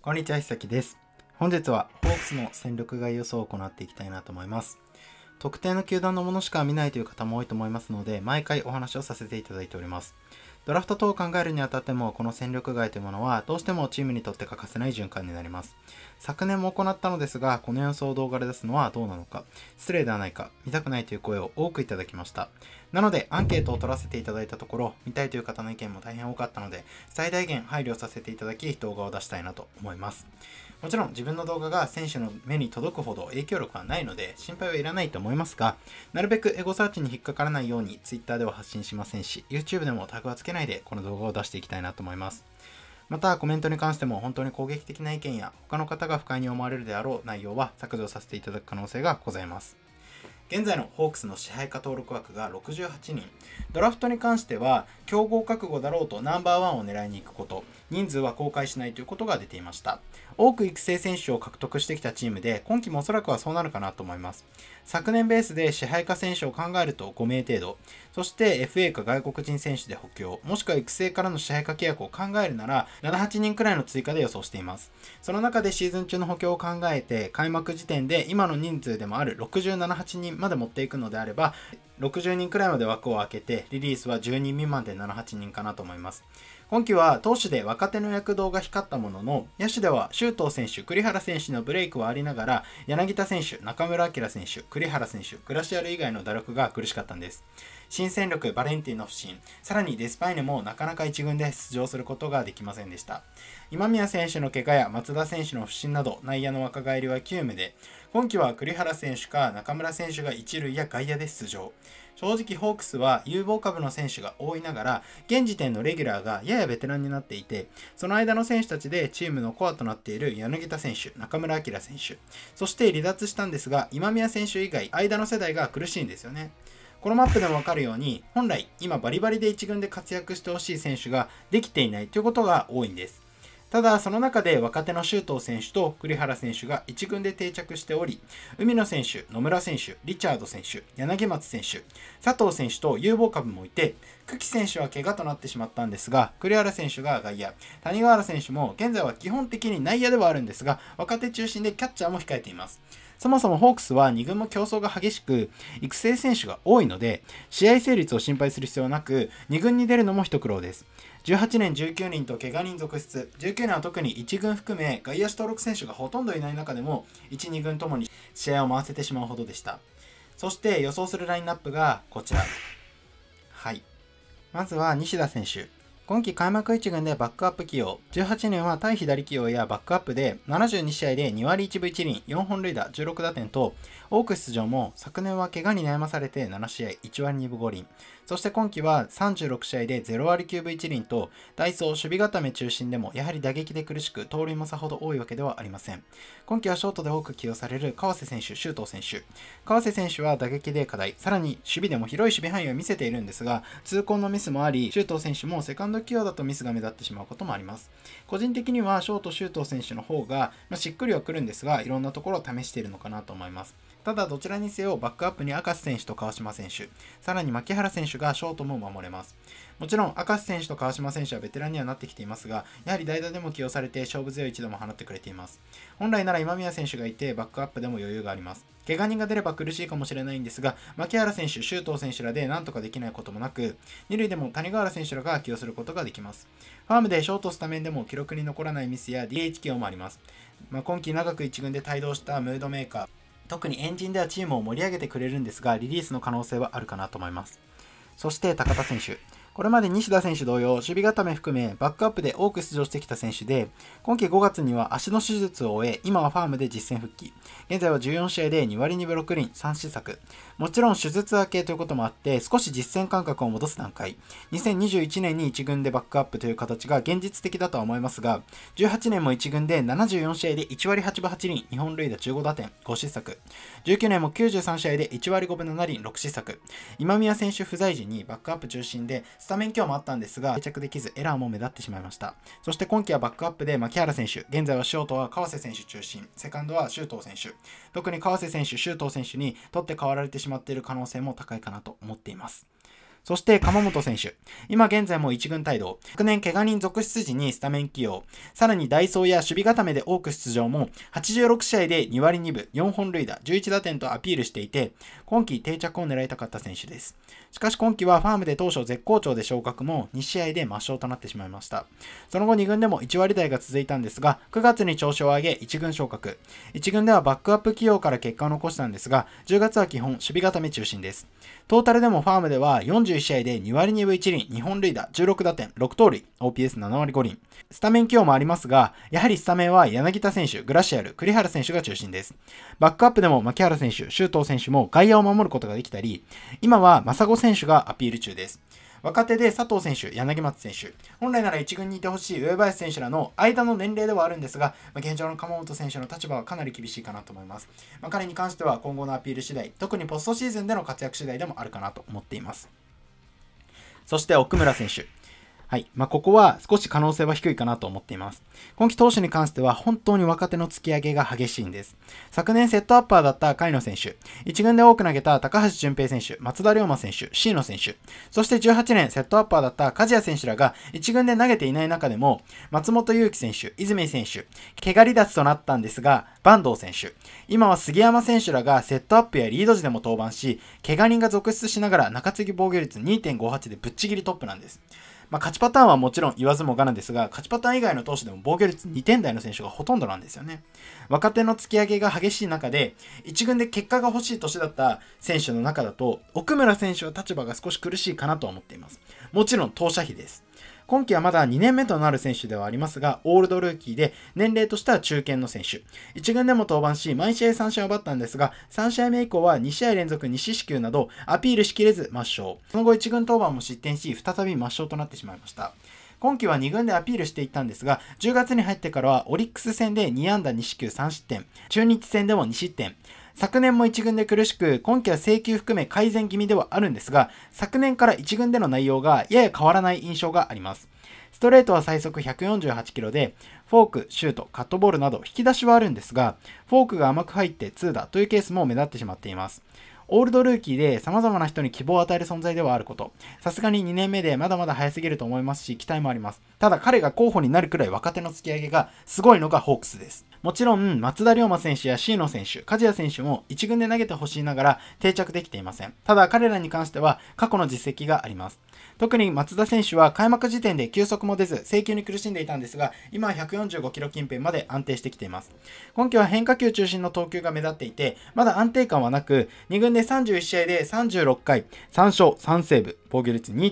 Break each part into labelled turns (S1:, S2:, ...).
S1: こんにちは、ひさきです。本日はホークスの戦力外予想を行っていきたいなと思います。特定の球団のものしか見ないという方も多いと思いますので、毎回お話をさせていただいております。ドラフト等を考えるにあたっても、この戦力外というものはどうしてもチームにとって欠かせない循環になります。昨年も行ったのですが、この予想を動画で出すのはどうなのか、失礼ではないか、見たくないという声を多くいただきました。なので、アンケートを取らせていただいたところ、見たいという方の意見も大変多かったので、最大限配慮させていただき、動画を出したいなと思います。もちろん自分の動画が選手の目に届くほど影響力はないので心配はいらないと思いますが、なるべくエゴサーチに引っかからないように Twitter では発信しませんし、 YouTube でもタグはつけないでこの動画を出していきたいなと思います。またコメントに関しても本当に攻撃的な意見や他の方が不快に思われるであろう内容は削除させていただく可能性がございます。現在のホークスの支配下登録枠が68人。ドラフトに関しては競合覚悟だろうとナンバーワンを狙いに行くこと、人数は公開しないということが出ていました。多く育成選手を獲得してきたチームで、今季もおそらくはそうなるかなと思います。昨年ベースで支配下選手を考えると5名程度、そして FA か外国人選手で補強、もしくは育成からの支配下契約を考えるなら7、8人くらいの追加で予想しています。その中でシーズン中の補強を考えて、開幕時点で今の人数でもある67、8人まで持っていくのであれば、60人くらいまで枠を空けて、リリースは10人未満で7、8人かなと思います。今季は投手で若手の躍動が光ったものの、野手では周東選手、栗原選手のブレイクはありながら、柳田選手、中村晃選手、栗原選手、グラシアル以外の打力が苦しかったんです。新戦力バレンティンの不振、さらにデスパイネもなかなか一軍で出場することができませんでした。今宮選手の怪我や松田選手の不振など内野の若返りは急務で、今季は栗原選手か中村選手が一塁や外野で出場。正直ホークスは有望株の選手が多いながら、現時点のレギュラーがややベテランになっていて、その間の選手たちでチームのコアとなっている柳田選手、中村晃選手、そして離脱したんですが今宮選手以外間の世代が苦しいんですよね。このマップでもわかるように、本来今バリバリで一軍で活躍してほしい選手ができていないということが多いんです。ただその中で若手の周東選手と栗原選手が一軍で定着しており、海野選手、野村選手、リチャード選手、柳松選手、佐藤選手と有望株もいて、久喜選手は怪我となってしまったんですが、栗原選手が外野、谷川原選手も現在は基本的に内野ではあるんですが、若手中心でキャッチャーも控えています。そもそもホークスは2軍も競争が激しく、育成選手が多いので、試合成立を心配する必要なく、2軍に出るのも一苦労です。18年19人と怪我人続出、19年は特に1軍含め外野手登録選手がほとんどいない中でも、1、2軍ともに試合を回せてしまうほどでした。そして予想するラインナップがこちら。はい。まずは西田選手。今季開幕1軍でバックアップ起用。18年は対左起用やバックアップで72試合で2割1分1厘、4本塁打、16打点と多く出場も、昨年は怪我に悩まされて7試合、1割2分5厘。そして今季は36試合で0割9分1厘と、代走守備固め中心でもやはり打撃で苦しく、盗塁もさほど多いわけではありません。今季はショートで多く起用される川瀬選手、周東選手。川瀬選手は打撃で課題、さらに守備でも広い守備範囲を見せているんですが、痛恨のミスもあり、周東選手もセカンド起用だとミスが目立ってしまうこともあります。個人的にはショート周東選手の方が、しっくりはくるんですが、いろんなところを試しているのかなと思います。ただどちらにせよバックアップに明石選手と川島選手、さらに牧原選手がショートも守れます。もちろん明石選手と川島選手はベテランにはなってきていますが、やはり代打でも起用されて勝負強い一打も放ってくれています。本来なら今宮選手がいてバックアップでも余裕があります。怪我人が出れば苦しいかもしれないんですが、牧原選手、周東選手らで何とかできないこともなく、二塁でも谷川原選手らが起用することができます。ファームでショートスタメンでも記録に残らないミスや DH 起用もあります。今季長く一軍で帯同したムードメーカー、特にエンジンではチームを盛り上げてくれるんですが、リリースの可能性はあるかなと思います。そして高田選手。これまで西田選手同様、守備固め含めバックアップで多く出場してきた選手で、今季5月には足の手術を終え、今はファームで実戦復帰。現在は14試合で2割2分6厘、3失策。もちろん手術明けということもあって、少し実戦感覚を戻す段階。2021年に1軍でバックアップという形が現実的だとは思いますが、18年も1軍で74試合で1割8分8厘、2本塁打15打点、5失策。19年も93試合で1割5分7厘、6失策。今宮選手不在時にバックアップ中心で、スタメン起用もあったんですが、定着できずエラーも目立ってしまいました。そして今季はバックアップで牧原選手、現在はショートは川瀬選手中心、セカンドは周東選手。特に川瀬選手、周東選手に取って代わられてしまっている可能性も高いかなと思っています。 そして鎌本選手。今現在も一軍帯同。昨年怪我人続出時にスタメン起用。さらにダイソーや守備固めで多く出場も、86試合で2割2分、4本塁打、11打点とアピールしていて、今季定着を狙いたかった選手です。しかし今季はファームで当初絶好調で昇格も2試合で抹消となってしまいました。その後2軍でも1割台が続いたんですが、9月に調子を上げ1軍昇格。1軍ではバックアップ起用から結果を残したんですが、10月は基本守備固め中心です。トータルでもファームでは41試合で2割2分1厘、2本塁打、16打点、6盗塁、OPS7 割5厘。スタメン起用もありますが、やはりスタメンは柳田選手、グラシアル、栗原選手が中心です。バックアップでも牧原選手、周東選手も外野を守ることができたり、今は真砂選手がアピール中です。若手で佐藤選手、柳松選手、本来なら1軍にいてほしい上林選手らの間の年齢ではあるんですが、現状の鎌本選手の立場はかなり厳しいかなと思います。彼に関しては今後のアピール次第、特にポストシーズンでの活躍次第でもあるかなと思っています。そして奥村選手。はい。ここは少し可能性は低いかなと思っています。今季投手に関しては本当に若手の突き上げが激しいんです。昨年セットアッパーだった甲斐野選手、1軍で多く投げた高橋純平選手、松田龍馬選手、椎野選手、そして18年セットアッパーだった梶谷選手らが1軍で投げていない中でも、松本裕樹選手、泉選手、怪我離脱となったんですが、坂東選手、今は杉山選手らがセットアップやリード時でも登板し、怪我人が続出しながら中継ぎ防御率 2.58 でぶっちぎりトップなんです。勝ちパターンはもちろん言わずもがなですが、勝ちパターン以外の投手でも防御率2点台の選手がほとんどなんですよね。若手の突き上げが激しい中で、1軍で結果が欲しい年だった選手の中だと、奥村選手は立場が少し苦しいかなと思っています。もちろん投射費です。今季はまだ2年目となる選手ではありますが、オールドルーキーで年齢としては中堅の選手。1軍でも登板し、毎試合3試合を奪ったんですが、3試合目以降は2試合連続2四死球などアピールしきれず抹消。その後1軍登板も失点し、再び抹消となってしまいました。今季は2軍でアピールしていったんですが、10月に入ってからはオリックス戦で2安打2四球3失点、中日戦でも2失点。昨年も1軍で苦しく、今季は制球含め改善気味ではあるんですが、昨年から1軍での内容がやや変わらない印象があります。ストレートは最速148キロで、フォーク、シュート、カットボールなど引き出しはあるんですが、フォークが甘く入って2打というケースも目立ってしまっています。オールドルーキーで様々な人に希望を与える存在ではあること。さすがに2年目でまだまだ早すぎると思いますし、期待もあります。ただ彼が候補になるくらい若手の突き上げがすごいのがホークスです。もちろん、松田龍馬選手や椎野選手、梶谷選手も1軍で投げてほしいながら定着できていません。ただ彼らに関しては過去の実績があります。特に松田選手は開幕時点で球速も出ず、制球に苦しんでいたんですが、今は145キロ近辺まで安定してきています。今季は変化球中心の投球が目立っていて、まだ安定感はなく、2軍で31試合で36回、3勝、3セーブ、防御率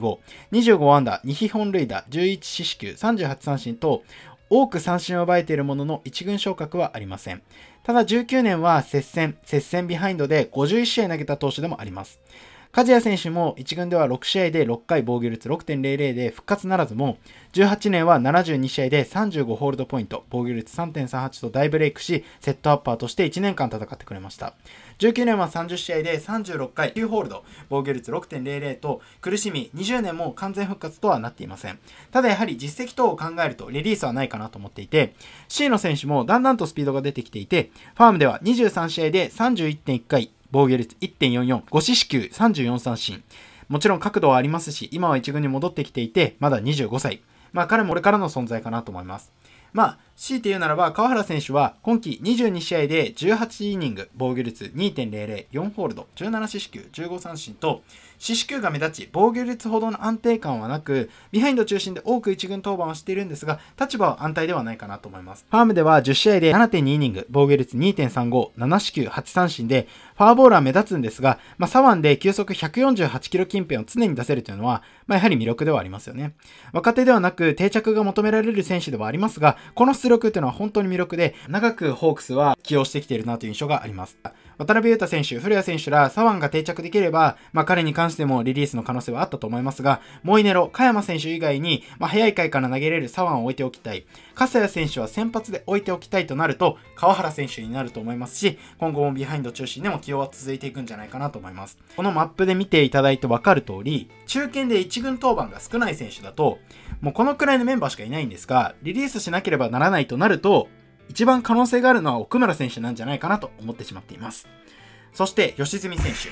S1: 2.25、25安打、2本塁打、11四死球、38三振と、多く三振を奪えているものの1軍昇格はありません。ただ19年は接戦ビハインドで51試合投げた投手でもあります。梶谷選手も1軍では6試合で6回防御率 6.00 で復活ならずも、18年は72試合で35ホールドポイント、防御率 3.38 と大ブレイクし、セットアッパーとして1年間戦ってくれました。19年は30試合で36回9ホールド、防御率 6.00 と苦しみ、20年も完全復活とはなっていません。ただやはり実績等を考えるとリリースはないかなと思っていて、椎野選手もだんだんとスピードが出てきていて、ファームでは23試合で 31.1 回、防御率 1.44、5四死球、34三振。もちろん角度はありますし、今は1軍に戻ってきていて、まだ25歳。彼もこれからの存在かなと思います。強いて言うならば、川原選手は今季22試合で18イニング、防御率 2.00、4ホールド、17四死球、15三振と、四死球が目立ち、防御率ほどの安定感はなく、ビハインド中心で多く1軍登板をしているんですが、立場は安泰ではないかなと思います。ファームでは10試合で 7.2 イニング、防御率 2.35、7四球、8三振で、フォアボールは目立つんですが、左腕で球速148キロ近辺を常に出せるというのは、やはり魅力ではありますよね。若手ではなく定着が求められる選手ではありますが、この出力というのは本当に魅力で、長くホークスは起用してきているなという印象があります。渡辺裕太選手、古谷選手ら左腕が定着できれば、彼に関してもリリースの可能性はあったと思いますが、モイネロ、加山選手以外に、早い回から投げれる左腕を置いておきたい。笠谷選手は先発で置いておきたいとなると、川原選手になると思いますし、今後もビハインド中心でも起用は続いていくんじゃないかなと思います。このマップで見ていただいてわかる通り、中堅で1軍登板が少ない選手だと、もうこのくらいのメンバーしかいないんですが、リリースしなければならないとなると、一番可能性があるのは奥村選手なんじゃないかなと思ってしまっています。そして吉住選手。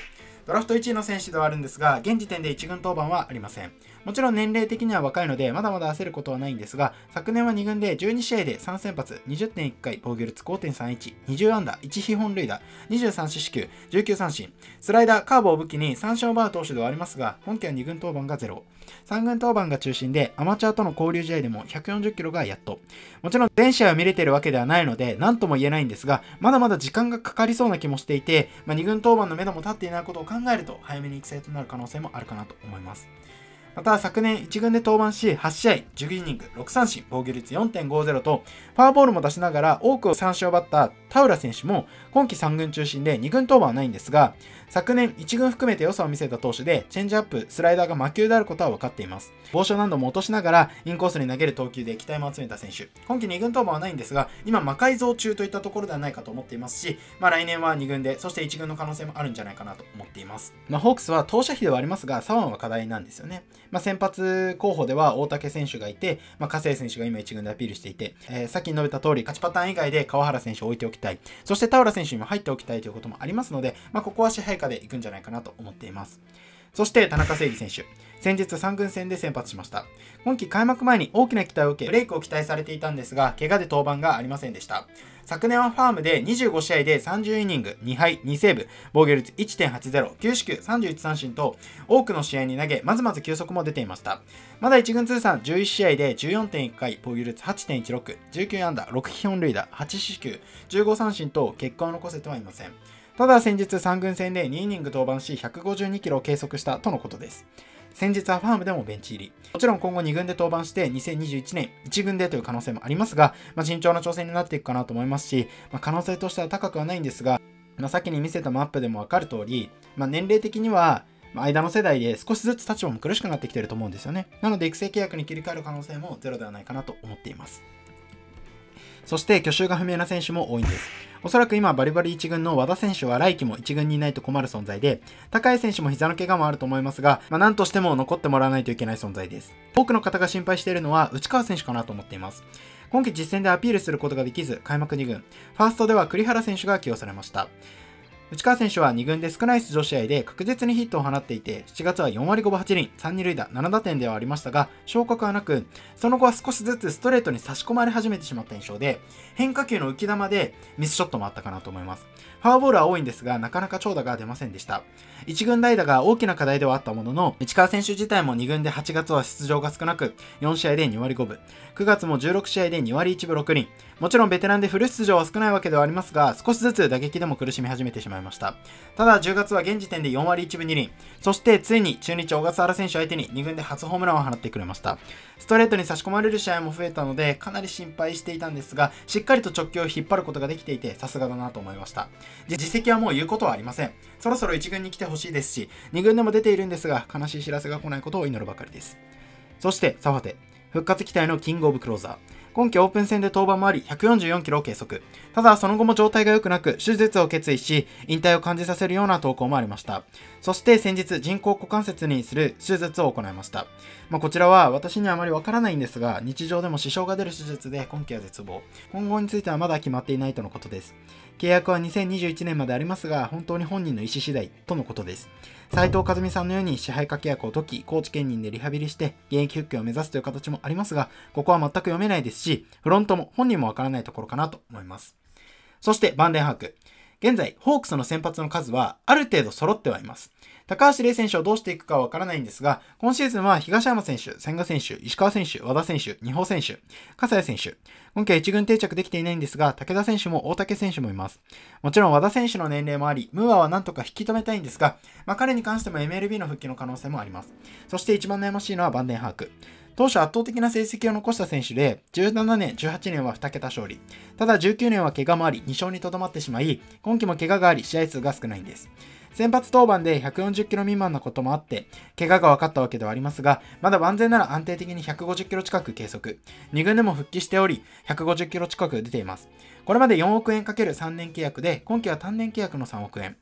S1: ドラフト1位の選手ではあるんですが、現時点で1軍登板はありません。もちろん年齢的には若いのでまだまだ焦ることはないんですが、昨年は2軍で12試合で3先発、20.1 回、防御率 5.31、20安打、1被本塁打、23四死球、19三振、スライダー、カーブを武器に3勝を奪う投手ではありますが、今季は2軍登板が0。3軍登板が中心で、アマチュアとの交流試合でも140キロがやっと。もちろん全試合を見れているわけではないので、何とも言えないんですが、まだまだ時間がかかりそうな気もしていて、2軍登板の目処も立っていないことを考えると、早めに育成となる可能性もあるかなと思います。また昨年1軍で登板し8試合10イニング6三振防御率 4.50 とフォアボールも出しながら多くを三振を奪った田浦選手も今季3軍中心で2軍登板はないんですが、昨年1軍含めて良さを見せた投手でチェンジアップ、スライダーが魔球であることは分かっています。防御難度も落としながらインコースに投げる投球で期待も集めた選手、今季2軍登板はないんですが、今魔改造中といったところではないかと思っていますし、来年は2軍でそして1軍の可能性もあるんじゃないかなと思っています。ホークスは投手比ではありますが左腕は課題なんですよね。先発候補では大竹選手がいて、加瀬選手が今1軍でアピールしていて、さっき述べた通り勝ちパターン以外で川原選手を置いておきたい、そして田浦選手にも入っておきたいということもありますので、ここは支配下でいくんじゃないかなと思っています。そして田中正義選手、先日3軍戦で先発しました。今季開幕前に大きな期待を受けブレイクを期待されていたんですが、怪我で登板がありませんでした。昨年はファームで25試合で30イニング2敗2セーブ、防御率 1.80、9四球31三振と多くの試合に投げ、まずまず球速も出ていました。まだ1軍通算11試合で 14.1 回、防御率 8.16、19安打、6被本塁打、8四球、15三振と結果を残せてはいません。ただ先日3軍戦で2イニング登板し152キロを計測したとのことです。先日はファームでもベンチ入り。もちろん今後2軍で登板して2021年1軍でという可能性もありますが、慎重な挑戦になっていくかなと思いますし、可能性としては高くはないんですが、先に見せたマップでもわかる通り、年齢的には間の世代で少しずつ立場も苦しくなってきていると思うんですよね。なので育成契約に切り替える可能性もゼロではないかなと思っています。そして去就が不明な選手も多いんです。おそらく今バリバリ1軍の和田選手は来季も1軍にいないと困る存在で、高井選手も膝の怪我もあると思いますが、何としても残ってもらわないといけない存在です。多くの方が心配しているのは内川選手かなと思っています。今季実戦でアピールすることができず、開幕2軍、ファーストでは栗原選手が起用されました。内川選手は2軍で少ない出場試合で確実にヒットを放っていて、7月は4割5分8厘、3、2塁打、7打点ではありましたが、昇格はなく、その後は少しずつストレートに差し込まれ始めてしまった印象で、変化球の浮き球でミスショットもあったかなと思います。フォアボールは多いんですが、なかなか長打が出ませんでした。1軍代打が大きな課題ではあったものの、内川選手自体も2軍で8月は出場が少なく、4試合で2割5分、9月も16試合で2割1分6厘、もちろんベテランでフル出場は少ないわけではありますが、少しずつ打撃でも苦しみ始めてしまいました。ただ10月は現時点で4割1分2厘、そしてついに中日小笠原選手相手に2軍で初ホームランを放ってくれました。ストレートに差し込まれる試合も増えたので、かなり心配していたんですが、しっかりと直球を引っ張ることができていて、さすがだなと思いました。実績はもう言うことはありません。そろそろ1軍に来てほしいですし、2軍でも出ているんですが、悲しい知らせが来ないことを祈るばかりです。そしてサファテ、復活期待のキングオブクローザー。今季オープン戦で登板もあり144キロを計測。ただその後も状態が良くなく手術を決意し、引退を感じさせるような投稿もありました。そして先日人工股関節にする手術を行いました。こちらは私にはあまりわからないんですが、日常でも支障が出る手術で今季は絶望。今後についてはまだ決まっていないとのことです。契約は2021年までありますが、本当に本人の意思次第とのことです。斉藤和美さんのように支配下契約を解き、高知県民でリハビリして現役復帰を目指すという形もありますが、ここは全く読めないですし、フロントも本人もわからないところかなと思います。そしてバンデンハーク。現在、ホークスの先発の数はある程度揃ってはいます。高橋礼選手をどうしていくかはわからないんですが、今シーズンは東山選手、千賀選手、石川選手、和田選手、二保選手、笠谷選手。今季は1軍定着できていないんですが、武田選手も大竹選手もいます。もちろん和田選手の年齢もあり、ムーアはなんとか引き止めたいんですが、彼に関しても MLB の復帰の可能性もあります。そして一番悩ましいのはバンデンハーク。当初圧倒的な成績を残した選手で、17年、18年は2桁勝利。ただ19年は怪我もあり、2勝にとどまってしまい、今季も怪我があり、試合数が少ないんです。先発登板で140キロ未満なこともあって、怪我が分かったわけではありますが、まだ万全なら安定的に150キロ近く計測。2軍でも復帰しており、150キロ近く出ています。これまで4億円 ×3 年契約で、今季は単年契約の3億円。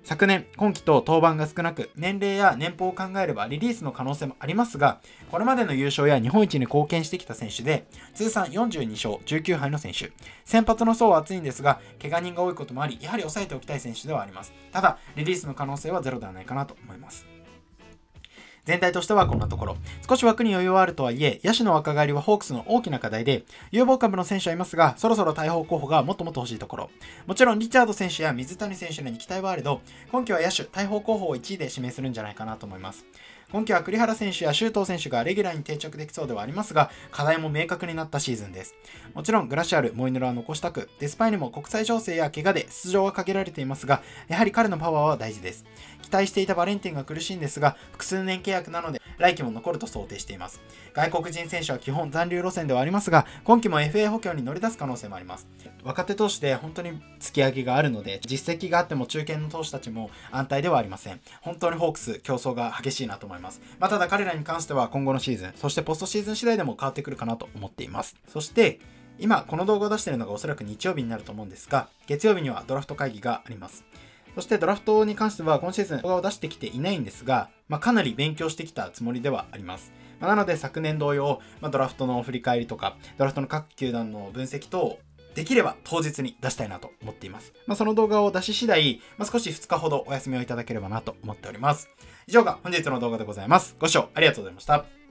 S1: 昨年、今季と登板が少なく、年齢や年俸を考えればリリースの可能性もありますが、これまでの優勝や日本一に貢献してきた選手で、通算42勝19敗の選手。先発の層は厚いんですが、怪我人が多いこともあり、やはり抑えておきたい選手ではあります。ただ、リリースの可能性はゼロではないかなと思います。全体としてはこんなところ。少し枠に余裕はあるとはいえ、野手の若返りはホークスの大きな課題で、有望株の選手はいますが、そろそろ大砲候補がもっともっと欲しいところ。もちろん、リチャード選手や水谷選手らに期待はあれど、今季は野手、大砲候補を1位で指名するんじゃないかなと思います。今季は栗原選手や周東選手がレギュラーに定着できそうではありますが、課題も明確になったシーズンです。もちろん、グラシアル、モイヌラは残したく、デスパイネも国際情勢や怪我で出場は限られていますが、やはり彼のパワーは大事です。期待していたバレンティンが苦しいんですが、複数年契約なので、来季も残ると想定しています。外国人選手は基本残留路線ではありますが、今季も FA 補強に乗り出す可能性もあります。若手投手で本当に突き上げがあるので、実績があっても中堅の投手たちも安泰ではありません。本当にホークス競争が激しいなと思います。ただ彼らに関しては今後のシーズン、そしてポストシーズン次第でも変わってくるかなと思っています。そして、今この動画を出しているのがおそらく日曜日になると思うんですが、月曜日にはドラフト会議があります。そしてドラフトに関しては今シーズン動画を出してきていないんですが、かなり勉強してきたつもりではあります。なので昨年同様、ドラフトの振り返りとか、ドラフトの各球団の分析等、できれば当日に出したいなと思っています。その動画を出し次第、少し2日ほどお休みをいただければなと思っております。以上が本日の動画でございます。ご視聴ありがとうございました。